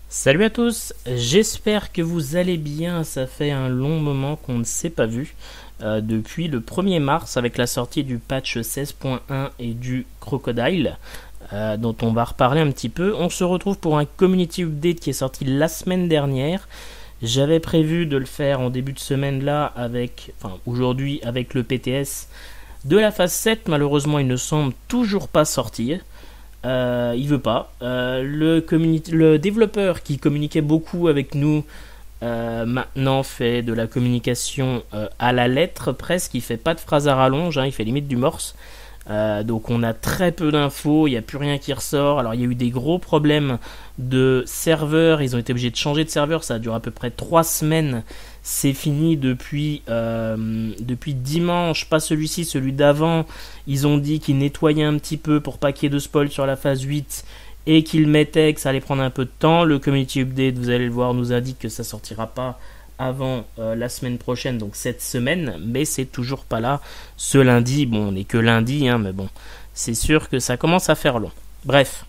Salut à tous, j'espère que vous allez bien, ça fait un long moment qu'on ne s'est pas vu, depuis le 1er mars avec la sortie du patch 16.1 et du Crocodile, dont on va reparler un petit peu. On se retrouve pour un community update qui est sorti la semaine dernière. J'avais prévu de le faire en début de semaine là, aujourd'hui avec le PTS de la phase 7, malheureusement il ne semble toujours pas sortir. Il veut pas. Le développeur qui communiquait beaucoup avec nous maintenant fait de la communication à la lettre presque. Il fait pas de phrases à rallonge, il fait limite du morse. Donc on a très peu d'infos, il n'y a plus rien qui ressort. Alors il y a eu des gros problèmes de serveurs, ils ont été obligés de changer de serveur, ça a duré à peu près 3 semaines. C'est fini depuis dimanche, pas celui-ci, celui d'avant. Ils ont dit qu'ils nettoyaient un petit peu pour pas qu'il y ait de spoil sur la phase 8 et qu'ils mettaient que ça allait prendre un peu de temps. Le community update, vous allez le voir, nous indique que ça sortira pas avant la semaine prochaine, donc cette semaine, mais c'est toujours pas là ce lundi. Bon, on n'est que lundi, mais bon, c'est sûr que ça commence à faire long. Bref.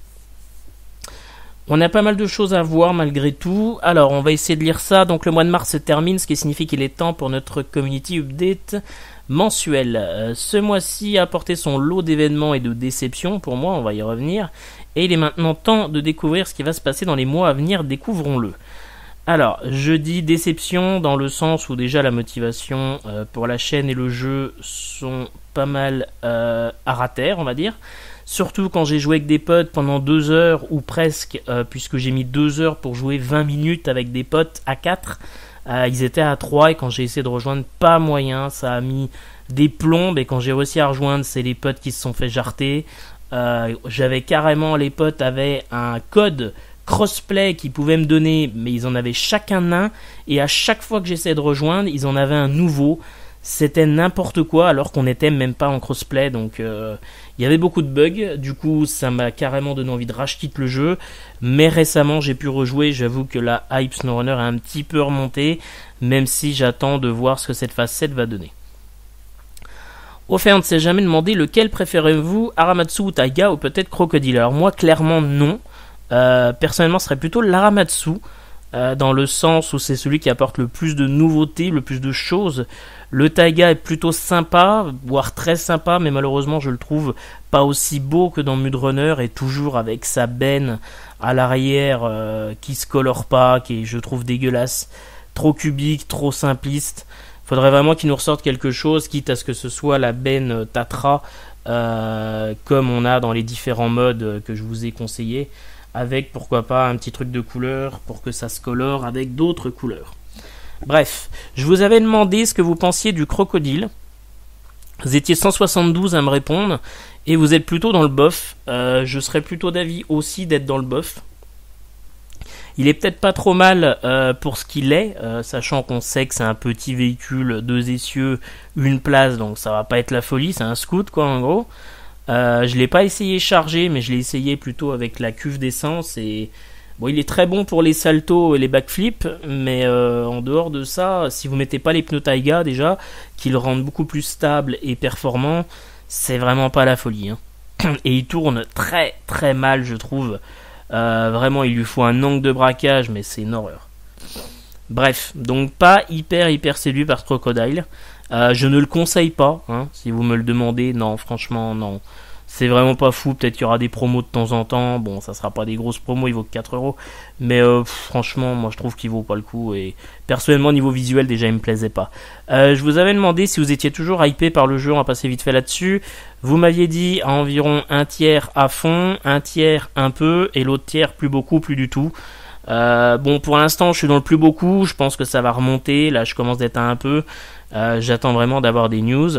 On a pas mal de choses à voir malgré tout. Alors, on va essayer de lire ça. Donc, le mois de mars se termine, ce qui signifie qu'il est temps pour notre community update mensuel. Ce mois-ci a apporté son lot d'événements et de déceptions. Pour moi, on va y revenir. Et il est maintenant temps de découvrir ce qui va se passer dans les mois à venir. Découvrons-le. Alors, je dis déception dans le sens où déjà la motivation pour la chaîne et le jeu sont pas mal à rater, on va dire. Surtout quand j'ai joué avec des potes pendant 2 heures ou presque, puisque j'ai mis 2 heures pour jouer 20 minutes avec des potes à 4. Ils étaient à 3 et quand j'ai essayé de rejoindre, pas moyen, ça a mis des plombes et quand j'ai réussi à rejoindre, c'est les potes qui se sont fait jarter. J'avais carrément, les potes avaient un code crossplay qu'ils pouvaient me donner, mais ils en avaient chacun un et à chaque fois que j'essayais de rejoindre, ils en avaient un nouveau. C'était n'importe quoi alors qu'on n'était même pas en crossplay, donc il y avait beaucoup de bugs. Du coup ça m'a carrément donné envie de racheter le jeu, mais récemment j'ai pu rejouer. J'avoue que la hype SnowRunner a un petit peu remonté, même si j'attends de voir ce que cette phase 7 va donner. Au fait, on ne s'est jamais demandé lequel préférez-vous, Aramatsu ou Taiga ou peut-être Crocodile. Alors moi clairement non, personnellement ce serait plutôt l'Aramatsu, dans le sens où c'est celui qui apporte le plus de nouveautés, le plus de choses. Le Taiga est plutôt sympa, voire très sympa, mais malheureusement je le trouve pas aussi beau que dans Mudrunner et toujours avec sa benne à l'arrière qui se colore pas, qui est, je trouve, dégueulasse, trop cubique, trop simpliste. Faudrait vraiment qu'il nous ressorte quelque chose, quitte à ce que ce soit la benne Tatra, comme on a dans les différents modes que je vous ai conseillés, avec pourquoi pas un petit truc de couleur pour que ça se colore avec d'autres couleurs. Bref, je vous avais demandé ce que vous pensiez du Crocodile. Vous étiez 172 à me répondre et vous êtes plutôt dans le bof. Je serais plutôt d'avis aussi d'être dans le bof. Il est peut-être pas trop mal pour ce qu'il est, sachant qu'on sait que c'est un petit véhicule, 2 essieux, une place, donc ça va pas être la folie, c'est un scoot quoi en gros. Je l'ai pas essayé chargé, mais je l'ai essayé plutôt avec la cuve d'essence et bon, il est très bon pour les saltos et les backflips, mais en dehors de ça, si vous mettez pas les pneus Taiga déjà, qui le rendent beaucoup plus stable et performant, c'est vraiment pas la folie. Et il tourne très très mal, je trouve. Vraiment, il lui faut un angle de braquage, mais c'est une horreur. Bref, donc pas hyper séduit par ce Crocodile. Je ne le conseille pas, si vous me le demandez. Non, franchement, non. C'est vraiment pas fou. Peut-être qu'il y aura des promos de temps en temps. Bon, ça sera pas des grosses promos, il vaut que 4€. Mais franchement, moi je trouve qu'il vaut pas le coup. Et personnellement, niveau visuel, déjà, il me plaisait pas. Je vous avais demandé si vous étiez toujours hypé par le jeu. On va passer vite fait là-dessus. Vous m'aviez dit à environ un tiers à fond, un tiers un peu, et l'autre tiers plus beaucoup, plus du tout. Bon, pour l'instant, je suis dans le plus beaucoup. Je pense que ça va remonter. Là, je commence d'être à un peu. J'attends vraiment d'avoir des news.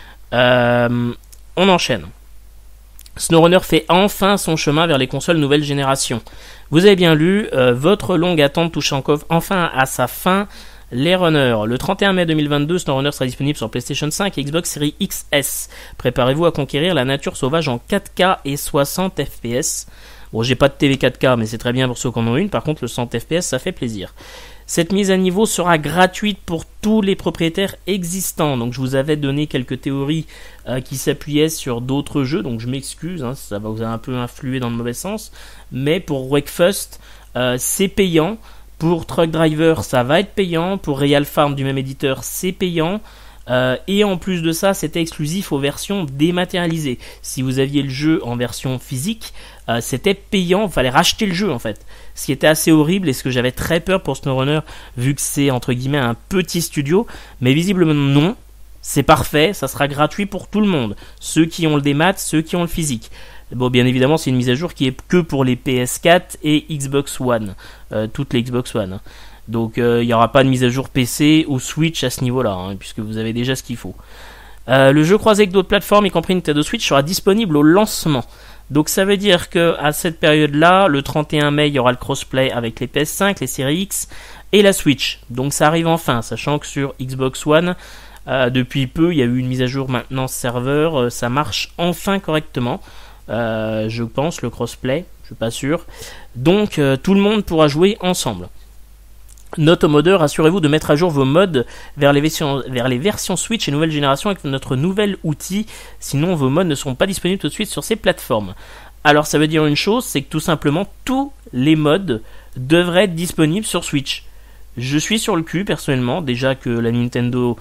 On enchaîne. SnowRunner fait enfin son chemin vers les consoles nouvelle génération. Vous avez bien lu, votre longue attente touche enfin à sa fin. Les runners. Le 31 mai 2022, SnowRunner sera disponible sur PlayStation 5 et Xbox Series XS. Préparez-vous à conquérir la nature sauvage en 4K et 60 FPS. Bon, j'ai pas de TV 4K, mais c'est très bien pour ceux qui en ont une. Par contre, le 100 FPS, ça fait plaisir. Cette mise à niveau sera gratuite pour tous les propriétaires existants. Donc je vous avais donné quelques théories qui s'appuyaient sur d'autres jeux, donc je m'excuse, ça va vous un peu influer dans le mauvais sens. Mais pour Wreckfest, c'est payant. Pour Truck Driver, ça va être payant. Pour Real Farm du même éditeur, c'est payant. Et en plus de ça, c'était exclusif aux versions dématérialisées. Si vous aviez le jeu en version physique, c'était payant, il fallait racheter le jeu en fait. Ce qui était assez horrible et ce que j'avais très peur pour SnowRunner, vu que c'est entre guillemets un petit studio. Mais visiblement non, c'est parfait, ça sera gratuit pour tout le monde. Ceux qui ont le démat, ceux qui ont le physique. Bon, bien évidemment, c'est une mise à jour qui est que pour les PS4 et Xbox One, toutes les Xbox One. Donc il n'y aura pas de mise à jour PC ou Switch à ce niveau-là, hein, puisque vous avez déjà ce qu'il faut. Le jeu croisé avec d'autres plateformes, y compris Nintendo Switch, sera disponible au lancement. Donc ça veut dire que à cette période-là, le 31 mai, il y aura le crossplay avec les PS5, les séries X et la Switch. Donc ça arrive enfin, sachant que sur Xbox One, depuis peu, il y a eu une mise à jour maintenant serveur, ça marche enfin correctement. Je pense, le crossplay, je suis pas sûr. Donc tout le monde pourra jouer ensemble. Note au modeur, assurez-vous de mettre à jour vos mods vers les versions Switch et nouvelle génération avec notre nouvel outil, sinon vos mods ne seront pas disponibles tout de suite sur ces plateformes. Alors ça veut dire une chose, c'est que tout simplement tous les mods devraient être disponibles sur Switch. Je suis sur le cul personnellement, déjà que la Nintendo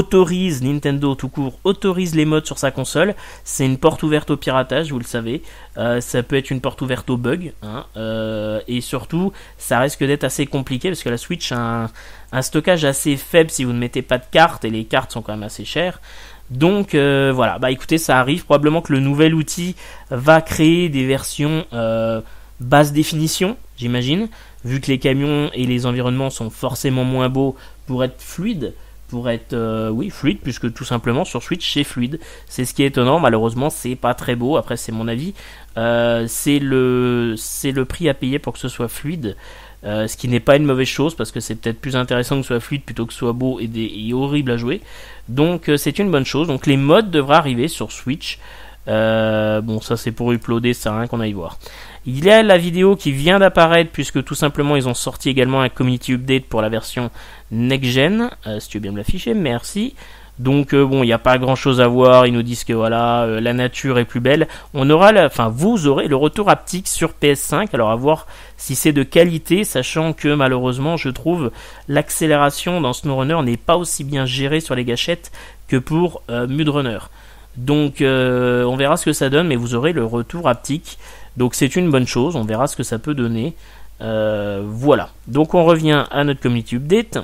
tout court autorise les mods sur sa console. C'est une porte ouverte au piratage, vous le savez. Ça peut être une porte ouverte aux bugs, hein. Et surtout ça risque d'être assez compliqué parce que la Switch a un stockage assez faible si vous ne mettez pas de cartes, et les cartes sont quand même assez chères. Donc voilà, bah écoutez, ça arrive. Probablement que le nouvel outil va créer des versions basse définition, j'imagine, vu que les camions et les environnements sont forcément moins beaux pour être fluides. Fluide, puisque tout simplement sur Switch c'est fluide. C'est ce qui est étonnant. Malheureusement c'est pas très beau, après c'est mon avis. C'est le prix à payer pour que ce soit fluide, ce qui n'est pas une mauvaise chose, parce que c'est peut-être plus intéressant que ce soit fluide plutôt que ce soit beau et horrible à jouer. Donc c'est une bonne chose. Donc les mods devraient arriver sur Switch. Bon, ça c'est pour uploader, ça sert à rien qu'on aille voir. Il y a la vidéo qui vient d'apparaître, puisque tout simplement ils ont sorti également un community update pour la version next gen. Si tu veux bien me l'afficher, merci. Donc bon, il n'y a pas grand chose à voir. Ils nous disent que voilà, la nature est plus belle. Vous aurez le retour haptique sur PS5. Alors à voir si c'est de qualité, sachant que malheureusement je trouve l'accélération dans SnowRunner n'est pas aussi bien gérée sur les gâchettes que pour Mudrunner. Donc on verra ce que ça donne, mais vous aurez le retour haptique. Donc c'est une bonne chose, on verra ce que ça peut donner. Voilà, donc on revient à notre community update.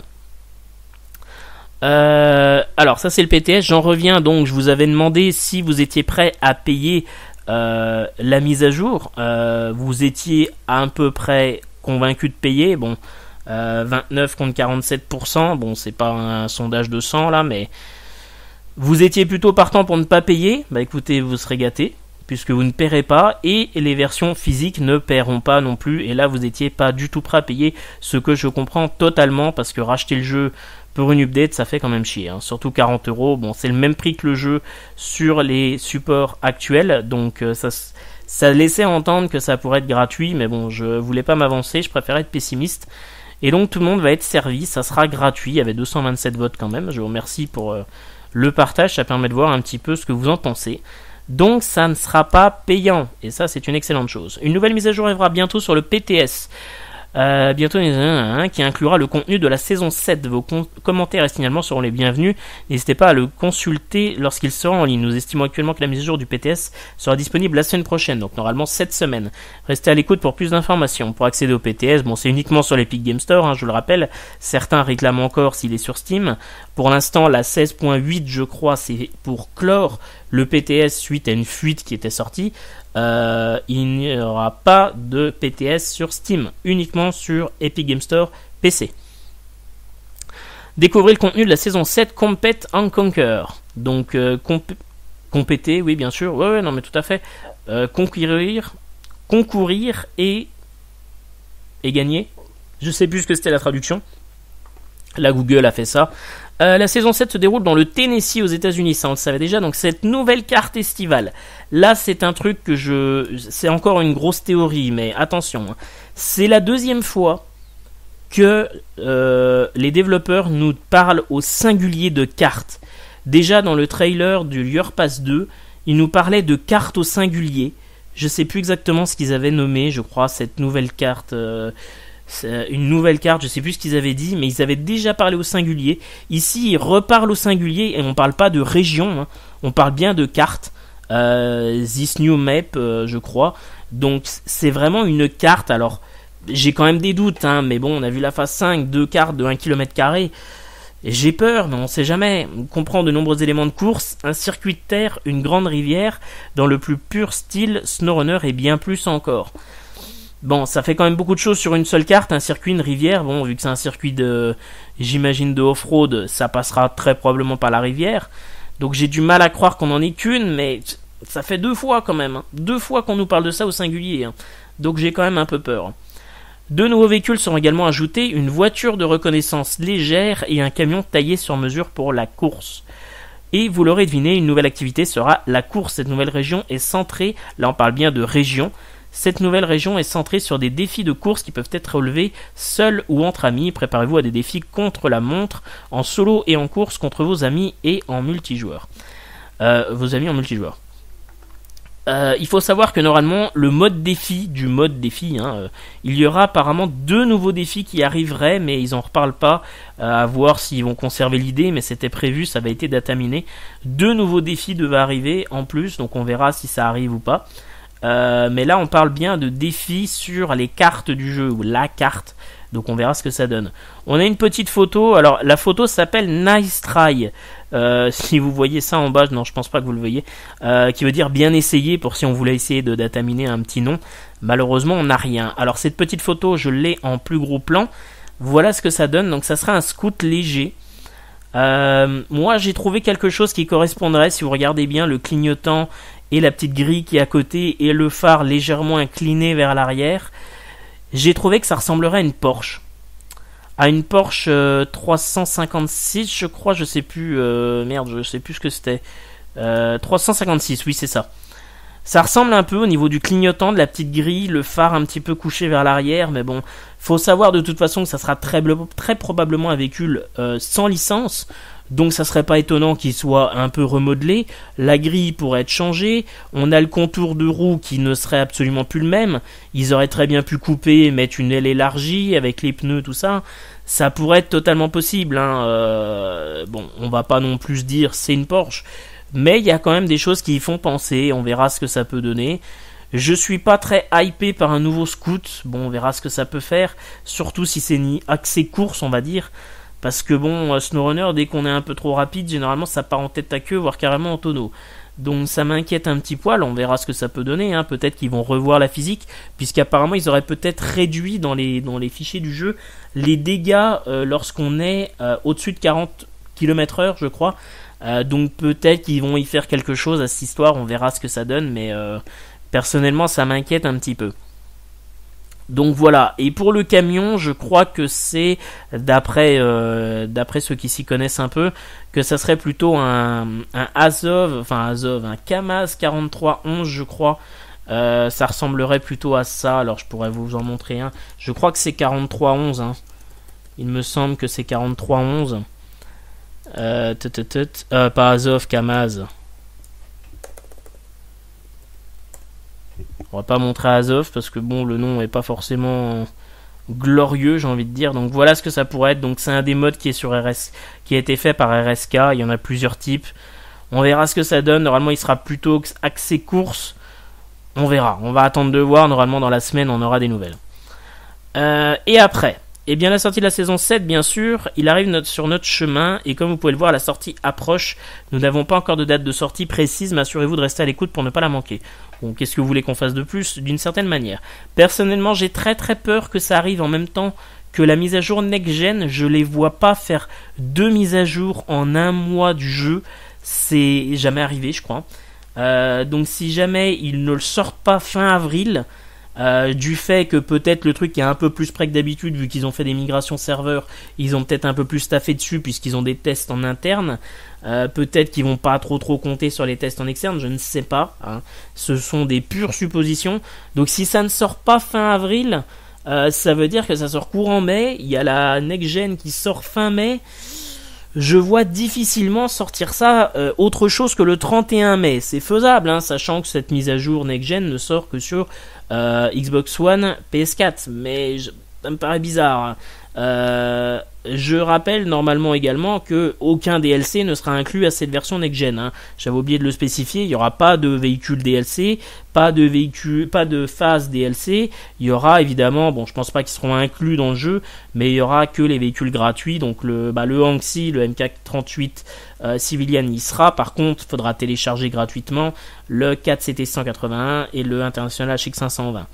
Alors ça c'est le PTS, j'en reviens. Donc je vous avais demandé si vous étiez prêt à payer la mise à jour. Vous étiez à peu près convaincu de payer. Bon, 29 contre 47%, bon c'est pas un sondage de 100 là, mais vous étiez plutôt partant pour ne pas payer. Bah écoutez, vous serez gâtés, puisque vous ne paierez pas, et les versions physiques ne paieront pas non plus. Et là vous étiez pas du tout prêt à payer, ce que je comprends totalement, parce que racheter le jeu pour une update ça fait quand même chier, hein. Surtout 40€, bon c'est le même prix que le jeu sur les supports actuels, donc ça laissait entendre que ça pourrait être gratuit, mais bon je voulais pas m'avancer, je préférais être pessimiste. Et donc tout le monde va être servi, ça sera gratuit. Il y avait 227 votes quand même, je vous remercie pour le partage, ça permet de voir un petit peu ce que vous en pensez. Donc ça ne sera pas payant, et ça c'est une excellente chose. Une nouvelle mise à jour arrivera bientôt sur le PTS. Bientôt qui inclura le contenu de la saison 7. Vos commentaires et signalements seront les bienvenus. N'hésitez pas à le consulter lorsqu'il sera en ligne. Nous estimons actuellement que la mise à jour du PTS sera disponible la semaine prochaine, donc normalement cette semaine. Restez à l'écoute pour plus d'informations. Pour accéder au PTS, bon c'est uniquement sur l'Epic Game Store, hein, je le rappelle. Certains réclament encore s'il est sur Steam. Pour l'instant la 16.8 je crois c'est pour clore le PTS suite à une fuite qui était sortie. Il n'y aura pas de PTS sur Steam, uniquement sur Epic Game Store PC. Découvrez le contenu de la saison 7 Compete and Conquer. Donc compéter, oui bien sûr, ouais non mais tout à fait. Concourir et gagner. Je sais plus ce que c'était la traduction. Là Google a fait ça. La saison 7 se déroule dans le Tennessee aux États-Unis, ça on le savait déjà. Donc cette nouvelle carte estivale, là c'est un truc c'est encore une grosse théorie, mais attention, hein. C'est la deuxième fois que les développeurs nous parlent au singulier de cartes. Déjà dans le trailer du Year Pass 2, ils nous parlaient de cartes au singulier, Je sais plus exactement ce qu'ils avaient nommé, je crois, cette nouvelle carte. Une nouvelle carte, je sais plus ce qu'ils avaient dit, mais ils avaient déjà parlé au singulier. Ici, ils reparlent au singulier et on parle pas de région, hein. On parle bien de carte. This new map, je crois. Donc c'est vraiment une carte. Alors j'ai quand même des doutes, hein, mais bon, on a vu la phase 5, 2 cartes de 1 km². J'ai peur, mais on sait jamais. On comprend de nombreux éléments de course, un circuit de terre, une grande rivière, dans le plus pur style SnowRunner et bien plus encore. Bon, ça fait quand même beaucoup de choses sur une seule carte, un circuit, une rivière. Bon, vu que c'est un circuit j'imagine de off-road, ça passera très probablement par la rivière. Donc j'ai du mal à croire qu'on en ait qu'une, mais ça fait 2 fois quand même. Hein. 2 fois qu'on nous parle de ça au singulier. Hein. Donc j'ai quand même un peu peur. 2 nouveaux véhicules seront également ajoutés, une voiture de reconnaissance légère et un camion taillé sur mesure pour la course. Et vous l'aurez deviné, une nouvelle activité sera la course. Cette nouvelle région est centrée, là on parle bien de région, cette nouvelle région est centrée sur des défis de course qui peuvent être relevés seuls ou entre amis. Préparez-vous à des défis contre la montre, en solo et en course contre vos amis et en multijoueur. Vos amis en multijoueur. Il faut savoir que normalement le mode défi il y aura apparemment 2 nouveaux défis qui arriveraient, mais ils en reparlent pas, à voir s'ils vont conserver l'idée, mais c'était prévu, ça avait été dataminé. 2 nouveaux défis devaient arriver en plus, donc on verra si ça arrive ou pas. Mais là on parle bien de défis sur les cartes du jeu, ou la carte, donc on verra ce que ça donne. On a une petite photo, alors la photo s'appelle Nice Try, si vous voyez ça en bas, non je pense pas que vous le voyez, qui veut dire bien essayé, pour si on voulait essayer de dataminer un petit nom. Malheureusement on n'a rien. Alors cette petite photo je l'ai en plus gros plan, voilà ce que ça donne, donc ça sera un scoot léger. Moi j'ai trouvé quelque chose qui correspondrait, si vous regardez bien, le clignotant et la petite grille qui est à côté et le phare légèrement incliné vers l'arrière. J'ai trouvé que ça ressemblerait à une Porsche. À une Porsche 356, je crois, je sais plus. Merde, je sais plus ce que c'était. 356, oui, c'est ça. Ça ressemble un peu au niveau du clignotant, de la petite grille, le phare un petit peu couché vers l'arrière, mais bon, faut savoir de toute façon que ça sera très probablement un véhicule sans licence. Donc ça serait pas étonnant qu'il soit un peu remodelé. La grille pourrait être changée. On a le contour de roue qui ne serait absolument plus le même. Ils auraient très bien pu couper et mettre une aile élargie avec les pneus, tout ça. Ça pourrait être totalement possible. Hein. Bon, on va pas non plus dire c'est une Porsche. Mais il y a quand même des choses qui y font penser. On verra ce que ça peut donner. Je suis pas très hypé par un nouveau Scoot. Bon, on verra ce que ça peut faire. Surtout si c'est ni axé course, on va dire. Parce que bon, SnowRunner, dès qu'on est un peu trop rapide, généralement ça part en tête à queue, voire carrément en tonneau. Donc ça m'inquiète un petit poil, on verra ce que ça peut donner, hein. Peut-être qu'ils vont revoir la physique, puisqu'apparemment ils auraient peut-être réduit dans les fichiers du jeu les dégâts lorsqu'on est au-dessus de 40 km/h, je crois. Donc peut-être qu'ils vont y faire quelque chose à cette histoire, on verra ce que ça donne, mais personnellement ça m'inquiète un petit peu. Donc voilà, et pour le camion, je crois que c'est, d'après ceux qui s'y connaissent un peu, que ça serait plutôt un Kamaz 4311, je crois. Ça ressemblerait plutôt à ça, alors je pourrais vous en montrer un. Je crois que c'est 4311, hein. Il me semble que c'est 4311. Pas Azov, Kamaz. On va pas montrer Azov parce que bon, le nom est pas forcément glorieux, j'ai envie de dire. Donc voilà ce que ça pourrait être. Donc c'est un des modes qui est sur qui a été fait par RSK. Il y en a plusieurs types. On verra ce que ça donne. Normalement, il sera plutôt axé course. On verra. On va attendre de voir. Normalement, dans la semaine, on aura des nouvelles. Et après, eh bien la sortie de la saison 7, bien sûr, il arrive sur notre chemin, et comme vous pouvez le voir, la sortie approche. Nous n'avons pas encore de date de sortie précise, mais assurez-vous de rester à l'écoute pour ne pas la manquer. Bon, qu'est-ce que vous voulez qu'on fasse de plus? D'une certaine manière. Personnellement, j'ai très très peur que ça arrive en même temps que la mise à jour next-gen. Je les vois pas faire 2 mises à jour en un mois du jeu. C'est jamais arrivé, je crois. Donc si jamais ils ne le sortent pas fin avril... du fait que peut-être le truc est un peu plus près que d'habitude, vu qu'ils ont fait des migrations serveurs, ils ont peut-être un peu plus staffé dessus puisqu'ils ont des tests en interne. Peut-être qu'ils vont pas trop compter sur les tests en externe, je ne sais pas, hein. Ce sont des pures suppositions. Donc si ça ne sort pas fin avril, ça veut dire que ça sort courant mai. Il y a la next gen qui sort fin mai. je vois difficilement sortir ça autre chose que le 31 mai. C'est faisable, hein, sachant que cette mise à jour next-gen ne sort que sur Xbox One, PS4. Mais ça me paraît bizarre. Je rappelle normalement également que aucun DLC ne sera inclus à cette version next-gen. Hein. J'avais oublié de le spécifier. Il n'y aura pas de véhicule DLC, pas de phase DLC. Il y aura évidemment, bon, je pense pas qu'ils seront inclus dans le jeu, mais il y aura que les véhicules gratuits. Donc le Anxi, le MK38 Civilian y sera. Par contre, il faudra télécharger gratuitement le 4CT 181 et le International HX 520.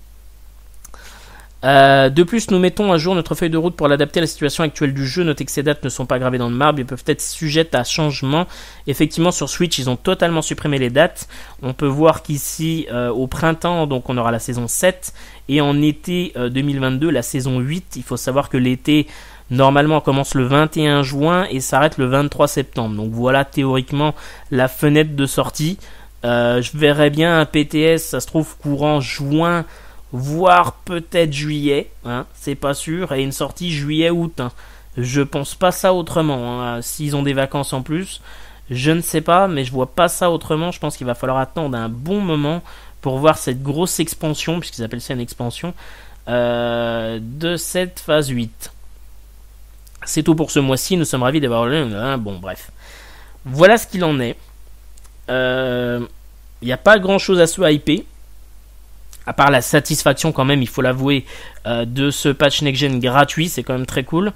De plus, nous mettons à jour notre feuille de route pour l'adapter à la situation actuelle du jeu. Notez que ces dates ne sont pas gravées dans le marbre et peuvent être sujettes à changement. Effectivement, sur Switch, ils ont totalement supprimé les dates. On peut voir qu'ici, au printemps, donc on aura la saison 7 et en été 2022, la saison 8. Il faut savoir que l'été, normalement, commence le 21 juin et s'arrête le 23 septembre. Donc voilà, théoriquement, la fenêtre de sortie. Je verrais bien un PTS, ça se trouve, courant juin, voire peut-être juillet, hein, c'est pas sûr, et une sortie juillet-août. Hein. Je pense pas ça autrement. Hein. S'ils ont des vacances en plus, je ne sais pas, mais je vois pas ça autrement. Je pense qu'il va falloir attendre un bon moment pour voir cette grosse expansion, puisqu'ils appellent ça une expansion, de cette phase 8. C'est tout pour ce mois-ci, nous sommes ravis d'avoir le... Bon, bref. Voilà ce qu'il en est. Il n'y a pas grand-chose à se hyper. À part la satisfaction quand même, il faut l'avouer, de ce patch next-gen gratuit, c'est quand même très cool.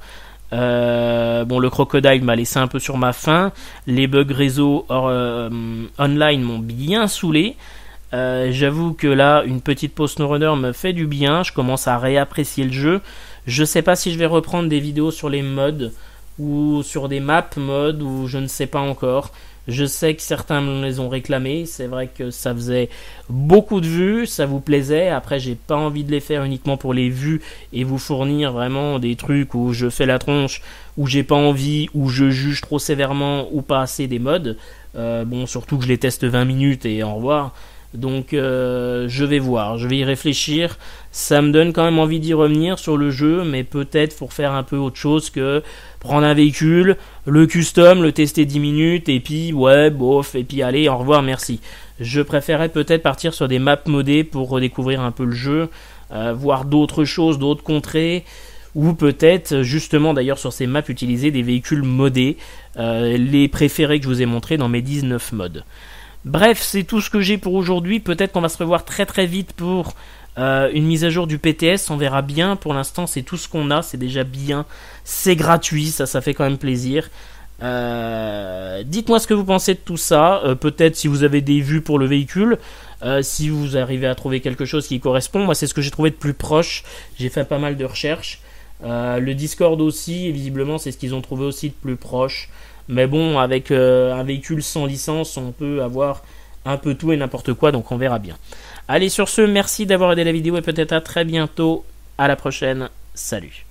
Bon, le Crocodile m'a laissé un peu sur ma faim. Les bugs réseau online m'ont bien saoulé. J'avoue que là, une petite pause SnowRunner me fait du bien. Je commence à réapprécier le jeu. Je sais pas si je vais reprendre des vidéos sur les mods ou sur des maps mods ou je ne sais pas encore. Je sais que certains me les ont réclamés. C'est vrai que ça faisait beaucoup de vues, ça vous plaisait. Après, j'ai pas envie de les faire uniquement pour les vues et vous fournir vraiment des trucs où je fais la tronche, où j'ai pas envie, où je juge trop sévèrement ou pas assez des mods. Bon, surtout que je les teste 20 minutes et au revoir. Donc je vais voir, je vais y réfléchir. Ça me donne quand même envie d'y revenir sur le jeu, mais peut-être pour faire un peu autre chose que prendre un véhicule, le custom, le tester 10 minutes et puis ouais bof et puis allez au revoir merci. Je préférerais peut-être partir sur des maps modées pour redécouvrir un peu le jeu, voir d'autres choses, d'autres contrées, ou peut-être justement d'ailleurs sur ces maps utiliser des véhicules modés, les préférés que je vous ai montrés dans mes 19 mods. Bref, c'est tout ce que j'ai pour aujourd'hui. Peut-être qu'on va se revoir très très vite pour une mise à jour du PTS. On verra bien. Pour l'instant, c'est tout ce qu'on a. C'est déjà bien. C'est gratuit. Ça fait quand même plaisir. Dites-moi ce que vous pensez de tout ça. Peut-être si vous avez des vues pour le véhicule. Si vous arrivez à trouver quelque chose qui correspond. Moi, c'est ce que j'ai trouvé de plus proche. J'ai fait pas mal de recherches. Le Discord aussi. Et visiblement, c'est ce qu'ils ont trouvé aussi de plus proche. Mais bon, avec un véhicule sans licence, on peut avoir un peu tout et n'importe quoi, donc on verra bien. Allez, sur ce, merci d'avoir aidé la vidéo et peut-être à très bientôt. À la prochaine. Salut.